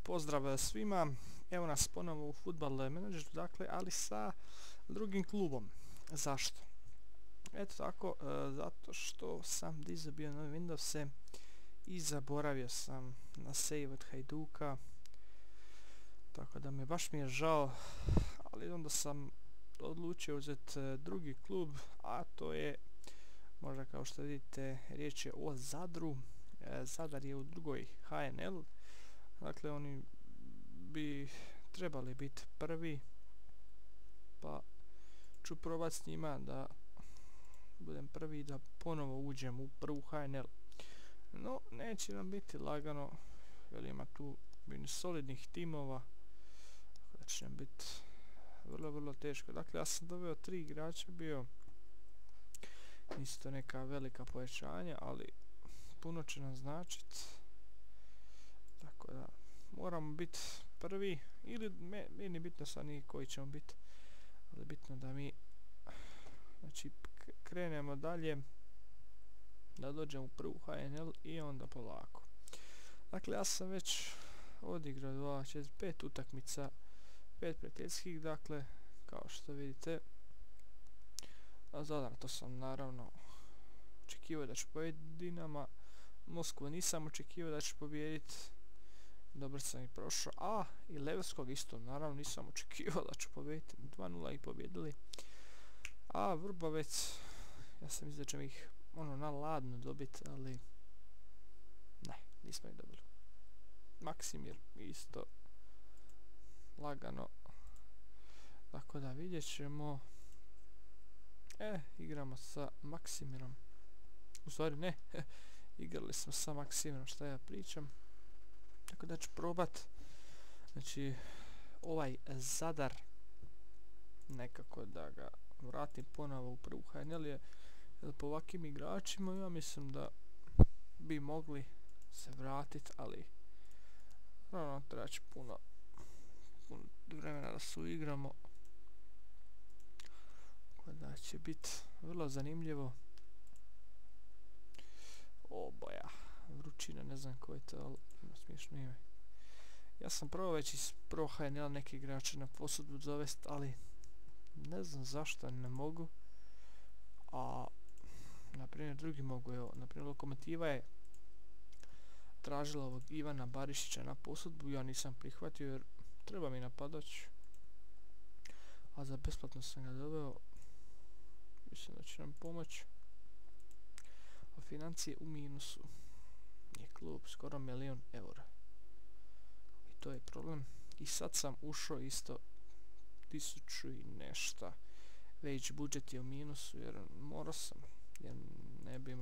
Pozdrav svima, evo nas ponovo u Football Manageru, dakle, ali sa drugim klubom. Zašto? Eto tako, zato što sam dizabio nove Windowse i zaboravio sam na save od Hajduka, tako da baš mi je žao, ali onda sam odlučio uzeti drugi klub, a to je, možda kao što vidite, riječ je o Zadru. Zadar je u drugoj HNL, dakle oni bi trebali biti prvi, pa ću probati s njima da budem prvi, da ponovo uđem u prvu HNL. No, neće nam biti lagano, jer ima tu solidnih timova, tako da će nam biti vrlo teško. Dakle, ja sam doveo 3 igrača, bio nisu to neka velika povećanja, ali puno će nam značiti, tako da moramo biti prvi, ili meni bitno sad nije koji ćemo biti, ali bitno da mi znači krenemo dalje, da dođemo u prvu HNL i onda polako. Dakle, ja sam već odigrao 2, 4, 5 utakmica, 5 prijateljskih, dakle, kao što vidite. A Zadar, to sam naravno očekivao da ću pobijediti. Dinama Moskvu nisam očekivao da ću pobijediti, dobro sam i prošao. A i Levskog isto naravno nisam očekivao da ću pobijediti, 2-0 i pobjedili. A Vrbovec, ja sam mislio da ćemo ih na ladno dobiti, ali ne, nismo ih dobili. Maksimir isto lagano, tako da vidjet ćemo. Igramo sa Maksimirom, u stvari ne, igrali smo sa Maksimirom, šta ja pričam. Tako da ću probat, znači, ovaj Zadar nekako da ga vratim ponovo u prvu HNL, jer po ovakvim igračima ja mislim da bi mogli se vratiti, ali treba će puno vremena da se uigramo, da će biti vrlo zanimljivo. Boja, vrućina, ne znam ko je to, ali ima smiješno ime. Ja sam probao već iz Pro HNL neke igrače na posudbu dovest, ali ne znam zašto ne mogu. A naprimjer drugi mogu, evo, naprimjer Lokomotiva je tražila ovog Ivana Barišića na posudbu, ja nisam prihvatio jer treba mi napadač, a za besplatno sam ga doveo, mislim da će nam pomoći. A financije u minusu je klub, skoro 1 milion eura, i to je problem. I sad sam ušao isto 1000 i nešto, već budžet je u minusu jer morao sam, jer ne bi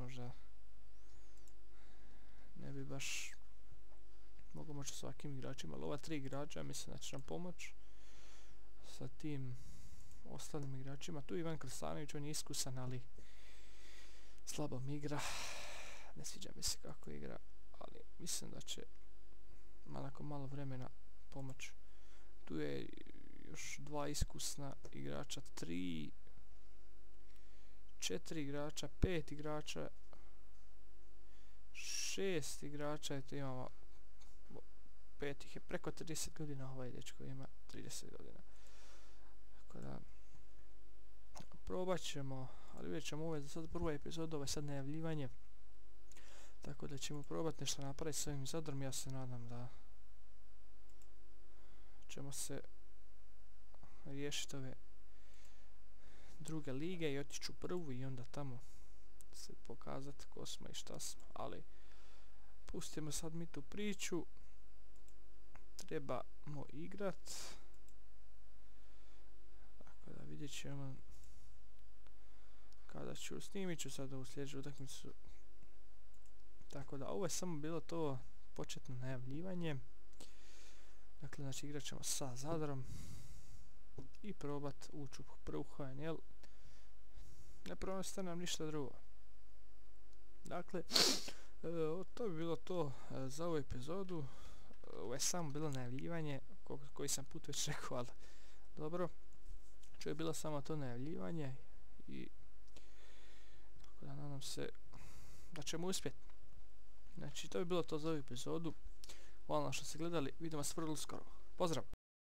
baš mogu moći s ovakvim igračima, ali ova 3 igrača mislim da će nam pomoći sa tim ostalim igračima. Tu Ivan Krstanović, on je iskusan, ali slabo mi igra, ne sviđa mi se kako igra, ali mislim da će nakon malo vremena pomoći. Tu je još 2 iskusna igrača, 3, 4 igrača, 5 igrača, 6 igrača, eto imamo 5 ih je preko 30 godina, ovaj dečko ima 30 godina. Tako da probat ćemo, ali vidjet ćemo, ovo je za sad prva epizoda, ovo je sad najavljivanje, tako da ćemo probati nešto napraviti s ovim Zadrom. Ja se nadam da ćemo se riješiti ove druge lige i otići u prvu i onda tamo se pokazati ko smo i šta smo, ali pustimo sad mi tu priču, trebamo igrat, tako da vidjet ćemo kada ću, snimit ću sad ovu sljedeću utakmicu. Tako da ovo je samo bilo to početno najavljivanje. Dakle, znači igrat ćemo sa Zadrom i probat ući u prvu HNL, ne pronaste nam ništa drugo. Dakle, to bi bilo to za ovu epizodu. Ovo je samo bilo najavljivanje, koji sam put već rekao, ali dobro, što je bilo samo to najavljivanje i tako da nadam se da ćemo uspjeti. Znači, to bi bilo to za ovu epizodu. Hvala što ste gledali, vidimo se vrlo skoro. Pozdrav!